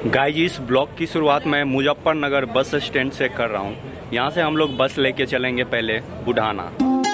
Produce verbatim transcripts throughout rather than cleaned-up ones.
Guys इस blog की शुरुआत मैं मुजफ्फरनगर बस स्टैंड से कर रहा हूँ। यहाँ से हम लोग बस लेके चलेंगे पहले बुढ़ाना।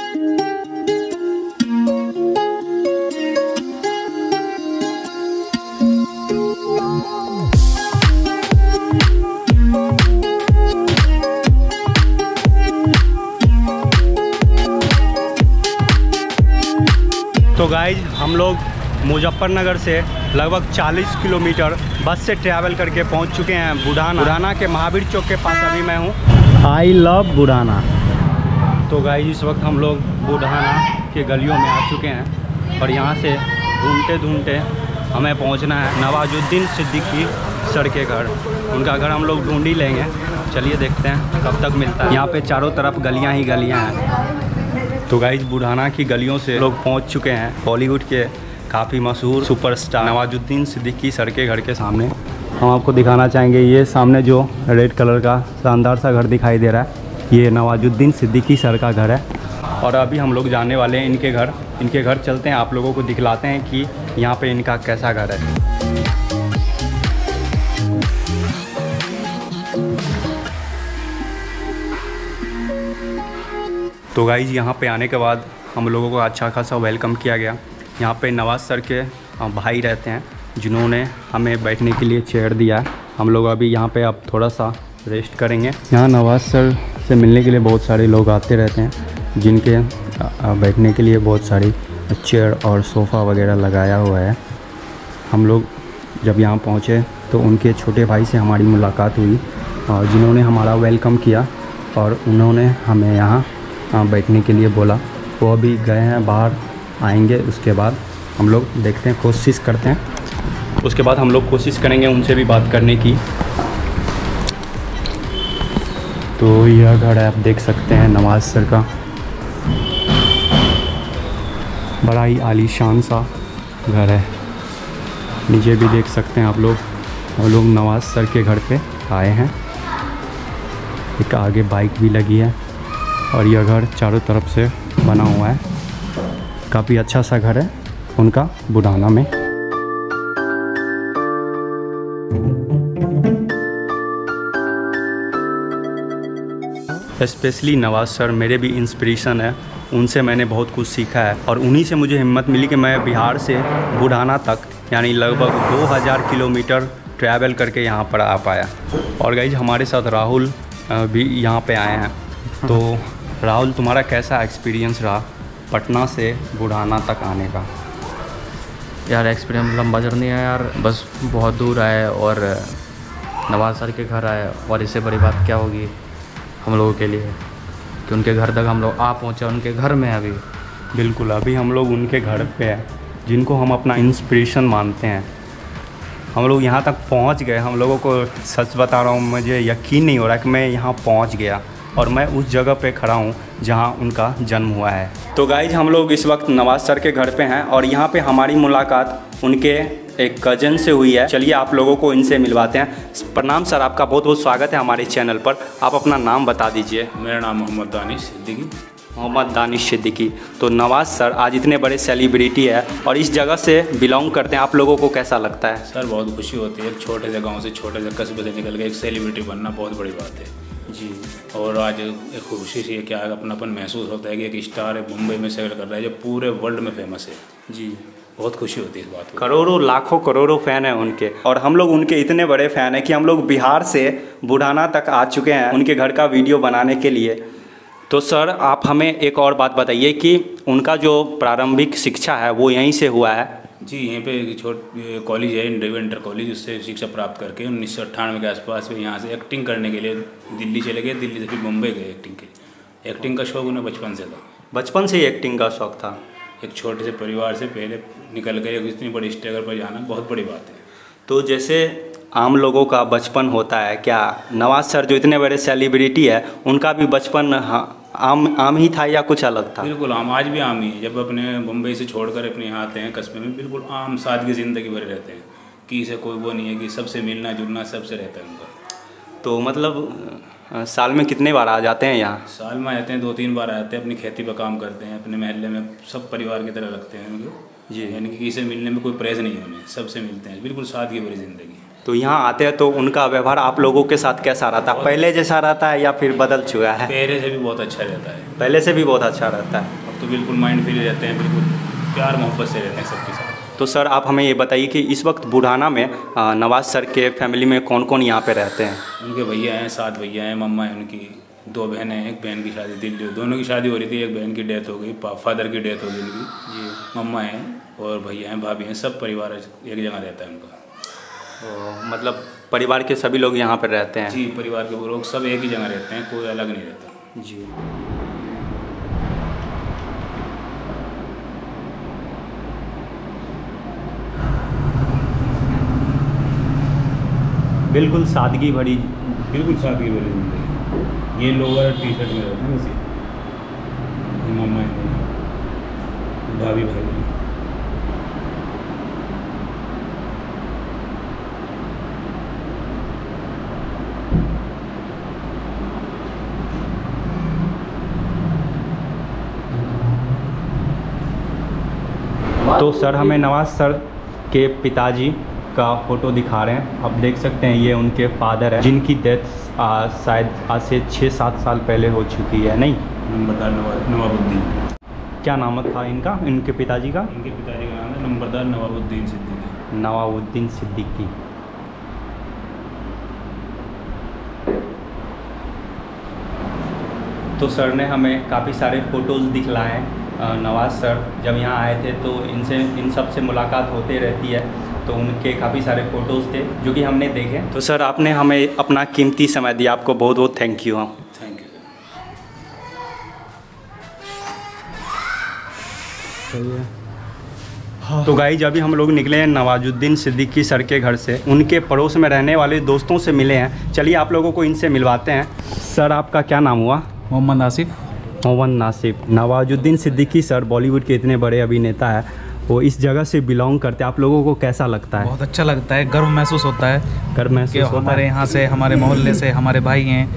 तो गाइज हम लोग मुजफ्फरनगर से लगभग चालीस किलोमीटर बस से ट्रैवल करके पहुंच चुके हैं बुढ़ाना। बुढ़ाना के महावीर चौक के पास अभी मैं हूं। I love Budhana. तो गाइज इस वक्त हम लोग बुढ़ाना के गलियों में आ चुके हैं और यहां से ढूंढते ढूंढते हमें पहुंचना है नवाजुद्दीन सिद्दीकी सर के घर। उनका घर हम लोग ढूंढ ही लेंगे। चलिए देखते हैं कब तक मिलता है। यहाँ पे चारों तरफ गलियाँ ही गलियाँ हैं। तो गाइज बुढ़ाना की गलियों से लोग पहुँच चुके हैं बॉलीवुड के काफ़ी मशहूर सुपरस्टार नवाजुद्दीन सिद्दीकी सर के घर के सामने। हम आपको दिखाना चाहेंगे ये सामने जो रेड कलर का शानदार सा घर दिखाई दे रहा है, ये नवाजुद्दीन सिद्दीकी सर का घर है। और अभी हम लोग जाने वाले हैं इनके घर। इनके घर चलते हैं, आप लोगों को दिखलाते हैं कि यहाँ पे इनका कैसा घर है। तो गाइज यहाँ पे आने के बाद हम लोगों को अच्छा खासा वेलकम किया गया। यहाँ पे नवाज़ सर के भाई रहते हैं जिन्होंने हमें बैठने के लिए चेयर दिया है। हम लोग अभी यहाँ पे अब थोड़ा सा रेस्ट करेंगे। यहाँ नवाज़ सर से मिलने के लिए बहुत सारे लोग आते रहते हैं, जिनके बैठने के लिए बहुत सारी चेयर और सोफ़ा वगैरह लगाया हुआ है। हम लोग जब यहाँ पहुँचे तो उनके छोटे भाई से हमारी मुलाकात हुई और जिन्होंने हमारा वेलकम किया और उन्होंने हमें यहाँ बैठने के लिए बोला। वो अभी गए हैं बाहर, आएंगे उसके बाद हम लोग देखते हैं, कोशिश करते हैं। उसके बाद हम लोग कोशिश करेंगे उनसे भी बात करने की। तो यह घर है, आप देख सकते हैं नवाज़ सर का। बड़ा ही आलीशान सा घर है। नीचे भी देख सकते हैं आप लोग। हम लोग नवाज़ सर के घर पे आए हैं। एक आगे बाइक भी लगी है और यह घर चारों तरफ से बना हुआ है। काफ़ी अच्छा सा घर है उनका बुढ़ाना में। स्पेशली नवाज़ सर मेरे भी इंस्पिरेशन है। उनसे मैंने बहुत कुछ सीखा है और उन्हीं से मुझे हिम्मत मिली कि मैं बिहार से बुढ़ाना तक यानी लगभग दो हज़ार किलोमीटर ट्रैवल करके यहाँ पर आ पाया। और गाइज हमारे साथ राहुल भी यहाँ पे आए हैं। तो राहुल, तुम्हारा कैसा एक्सपीरियंस रहा पटना से बुढ़ाना तक आने का? यार एक्सपीरियंस लंबा जर्नी है यार, बस बहुत दूर आए और नवाज़ सर के घर आए और इससे बड़ी बात क्या होगी हम लोगों के लिए कि उनके घर तक हम लोग आ पहुँचे। उनके घर में अभी बिल्कुल अभी हम लोग उनके घर पे हैं, जिनको हम अपना इंस्पिरेशन मानते हैं। हम लोग यहाँ तक पहुँच गए। हम लोगों को सच बता रहा हूँ, मुझे यकीन नहीं हो रहा कि मैं यहाँ पहुँच गया और मैं उस जगह पे खड़ा हूँ जहाँ उनका जन्म हुआ है। तो गाइज हम लोग इस वक्त नवाज़ सर के घर पे हैं और यहाँ पे हमारी मुलाकात उनके एक कज़न से हुई है। चलिए आप लोगों को इनसे मिलवाते हैं। प्रणाम सर, आपका बहुत बहुत स्वागत है हमारे चैनल पर। आप अपना नाम बता दीजिए। मेरा नाम मोहम्मद दानिश सिद्दीकी। मोहम्मद दानिश सिद्दीकी। तो नवाज़ सर आज इतने बड़े सेलिब्रिटी है और इस जगह से बिलोंग करते हैं, आप लोगों को कैसा लगता है? सर बहुत खुशी होती है। एक छोटे से गाँव से, छोटे से कस्बे से निकल के एक सेलिब्रिटी बनना बहुत बड़ी बात है जी। और आज एक खुशी से क्या है, अपनापन महसूस होता है कि एक स्टार है मुंबई में सेटल कर रहा है जो पूरे वर्ल्ड में फेमस है जी। बहुत खुशी होती है इस बात को। करोड़ों लाखों करोड़ों फ़ैन हैं उनके और हम लोग उनके इतने बड़े फ़ैन हैं कि हम लोग बिहार से बुढ़ाना तक आ चुके हैं उनके घर का वीडियो बनाने के लिए। तो सर आप हमें एक और बात बताइए कि उनका जो प्रारंभिक शिक्षा है वो यहीं से हुआ है? जी, यहीं पे एक छोट कॉलेज है इंडिया इंटर कॉलेज, उससे शिक्षा प्राप्त करके उन्नीस सौ अट्ठानवे के आसपास में यहाँ से एक्टिंग करने के लिए दिल्ली चले गए। दिल्ली से फिर मुंबई गए एक्टिंग के लिए। एक्टिंग का शौक उन्हें बचपन से था। बचपन से ही एक्टिंग का शौक था? एक छोटे से परिवार से पहले निकल गए, इतनी बड़ी स्टेज पर जाना बहुत बड़ी बात है। तो जैसे आम लोगों का बचपन होता है, क्या नवाज़ सर जो इतने बड़े सेलिब्रिटी है उनका भी बचपन आम आम ही था या कुछ अलग था? बिल्कुल आम, आज भी आम ही है। जब अपने मुंबई से छोड़कर अपने यहाँ आते हैं कस्बे में, बिल्कुल आम सादगी ज़िंदगी भरे रहते हैं कि इसे कोई वो नहीं है कि सबसे मिलना जुलना सबसे रहता है उनका। तो मतलब साल में कितने बार आ जाते हैं यहाँ? साल में आते हैं, दो तीन बार आते हैं। अपनी खेती पर काम करते हैं, अपने महल्ले में सब परिवार की तरह रखते हैं उनको जी। यानी कि किसी मिलने में कोई प्रेस नहीं है, उन्हें सबसे मिलते हैं, बिल्कुल सादगी भरी ज़िंदगी। तो यहाँ आते हैं तो उनका व्यवहार आप लोगों के साथ कैसा रहता है? पहले जैसा रहता है या फिर बदल चुका है? पहले से भी बहुत अच्छा रहता है। पहले से भी बहुत अच्छा रहता है। अब तो बिल्कुल माइंड फ्री रहते हैं, बिल्कुल प्यार मोहब्बत से रहते हैं सबके साथ। तो सर आप हमें ये बताइए कि इस वक्त बुढ़ाना में आ, नवाज सर के फैमिली में कौन कौन यहाँ पे रहते हैं? उनके भैया हैं, सात भैया हैं, मम्मा है उनकी, दो बहनें हैं, एक बहन की शादी दिल्ली, दोनों की शादी हो रही थी, एक बहन की डेथ हो गई, फादर की डेथ हो गई उनकी जी। मम्मा हैं और भैया हैं, भाभी हैं, सब परिवार एक जगह रहता है उनका। तो मतलब परिवार के सभी लोग यहाँ पर रहते हैं? जी, परिवार के लोग सब एक ही जगह रहते हैं, कोई अलग नहीं रहता जी। बिल्कुल सादगी भरी, बिल्कुल सादगी भरी जिंदगी। ये लोअर टी शर्ट में रहते हैं वैसे, मम्मा है, भाभी भाई हैं। तो सर हमें नवाज सर के पिताजी का फ़ोटो दिखा रहे हैं। आप देख सकते हैं ये उनके फादर हैं, जिनकी डेथ शायद आज से छः सात साल पहले हो चुकी है। नहीं, नंबरदार नवाबुद्दीन। क्या नाम था इनका, इनके पिताजी का? इनके पिताजी का नाम है नंबरदार नवाबुद्दीन सिद्दीकी। नवाबुद्दीन सिद्दीकी। तो सर ने हमें काफ़ी सारे फ़ोटोज़ दिखलाए हैं। नवाज सर जब यहाँ आए थे तो इनसे इन सब से मुलाकात होते रहती है, तो उनके काफ़ी सारे फ़ोटोज़ थे जो कि हमने देखे। तो सर आपने हमें अपना कीमती समय दिया, आपको बहुत बहुत थैंक यू। हम थैंक यू सर। हाँ। तो गाइज अभी हम लोग निकले हैं नवाजुद्दीन सिद्दीकी सर के घर से, उनके पड़ोस में रहने वाले दोस्तों से मिले हैं। चलिए आप लोगों को इनसे मिलवाते हैं। सर आपका क्या नाम हुआ? मोहम्मद नासिफ। मोहम्मद नासिफ। नवाजुद्दीन सिद्दीकी सर बॉलीवुड के इतने बड़े अभिनेता है, वो इस जगह से बिलोंग करते हैं। आप लोगों को कैसा लगता है? बहुत अच्छा लगता है, गर्व महसूस होता है, गर्व महसूस होता है। हमारे यहाँ से, हमारे मोहल्ले से हमारे भाई हैं,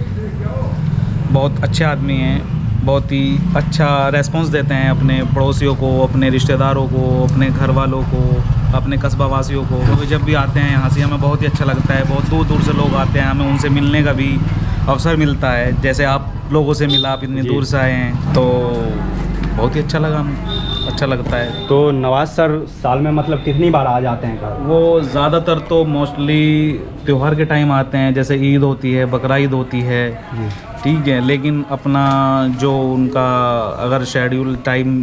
बहुत अच्छे आदमी हैं, बहुत ही अच्छा रेस्पॉन्स देते हैं अपने पड़ोसियों को, अपने रिश्तेदारों को, अपने घर वालों को, अपने कस्बा वासियों को। क्योंकि जब भी आते हैं यहाँ से हमें बहुत ही अच्छा लगता है। बहुत दूर दूर से लोग आते हैं, हमें उनसे मिलने का भी अवसर मिलता है। जैसे आप लोगों से मिला, आप इतनी दूर से आए हैं, तो बहुत ही अच्छा लगा, अच्छा लगता है। तो नवाज सर साल में मतलब कितनी बार आ जाते हैं घर? वो ज़्यादातर तो मोस्टली त्यौहार के टाइम आते हैं, जैसे ईद होती है, बकरा ईद होती है, ठीक है। लेकिन अपना जो उनका अगर शेड्यूल टाइम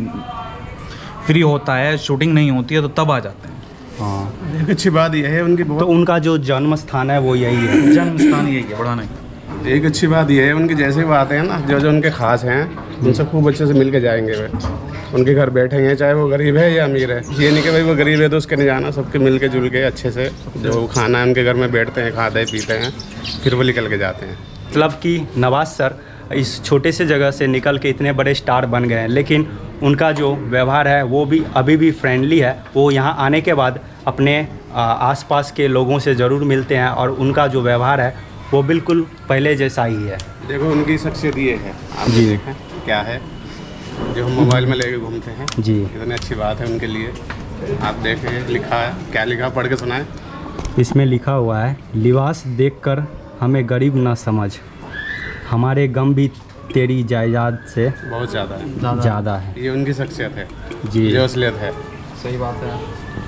फ्री होता है, शूटिंग नहीं होती है, तो तब आ जाते हैं। हाँ, एक अच्छी बात यह है उनकी बहुत, तो उनका जो जन्म स्थान है वो यही है? जन्म स्थान यही है, बुढ़ाना। एक अच्छी बात यह है उनकी, जैसे वो आते हैं ना, जो जो उनके खास हैं उनसे खूब अच्छे से मिल के जाएंगे। वे उनके घर बैठेंगे, चाहे वो गरीब है या अमीर है। ये नहीं कि भाई वो गरीब है तो उसके नहीं जाना, सबके मिल के जुल के अच्छे से जो खाना है उनके घर में बैठते हैं, खाते पीते हैं, फिर वो निकल के जाते हैं। मतलब कि नवाज सर इस छोटे से जगह से निकल के इतने बड़े स्टार बन गए हैं, लेकिन उनका जो व्यवहार है वो भी अभी भी फ्रेंडली है। वो यहाँ आने के बाद अपने आसपास के लोगों से ज़रूर मिलते हैं और उनका जो व्यवहार है वो बिल्कुल पहले जैसा ही है। देखो उनकी शख्सियत ये है, आप जी देखें क्या है, जो हम मोबाइल में लेके घूमते हैं जी, कितनी अच्छी बात है उनके लिए। आप देखें लिखा है, क्या लिखा, पढ़ के सुनाएं। इसमें लिखा हुआ है, लिबास देखकर हमें गरीब ना समझ, हमारे गम भी तेरी जायदाद से बहुत ज़्यादा है, ज़्यादा है। ये उनकी शख्सियत है जी, जो असलियत है। सही बात है।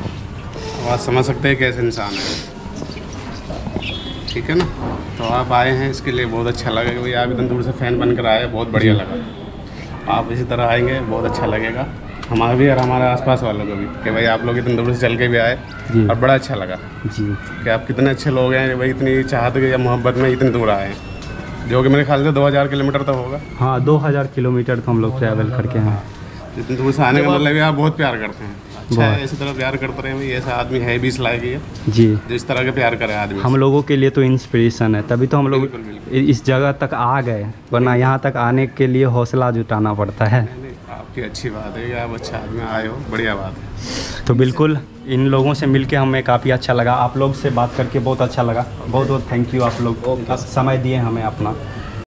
अब आप समझ सकते हैं कैसे इंसान है, ठीक है ना। तो आप आए हैं इसके लिए बहुत अच्छा लगा कि भाई आप इतनी दूर से फ़ैन बनकर आए, बहुत बढ़िया लगा। आप इसी तरह आएंगे बहुत अच्छा लगेगा हमारा भी और हमारे आसपास वालों को भी, कि भाई आप लोग इतनी दूर से चल के भी आए और बड़ा अच्छा लगा जी कि आप कितने अच्छे लोग हैं भाई, इतनी चाहत या मोहब्बत में इतनी दूर आए हैं, जो कि मेरे ख्याल से दो हज़ार किलोमीटर तो होगा। हाँ, दो हज़ार किलोमीटर तो हम लोग ट्रैवल करके हैं। इतनी दूर से आने का मतलब है आप बहुत प्यार करते हैं। अच्छा है, इसी तरह प्यार करते रहे भाई, ऐसा आदमी है भी इस लायक ही है जी, जिस तरह के प्यार करे आदमी। हम लोगों के लिए तो इंस्पिरेशन है, तभी तो हम लोग बिल्कुल, बिल्कुल। इस जगह तक आ गए, वरना यहाँ तक आने के लिए हौसला जुटाना पड़ता है। नहीं, नहीं, आपकी अच्छी बात है कि आप अच्छा आदमी आए हो, बढ़िया बात है। तो बिल्कुल इन लोगों से मिलके हमें काफ़ी अच्छा लगा, आप लोग से बात करके बहुत अच्छा लगा। बहुत बहुत थैंक यू, आप लोग समय दिए हमें अपना।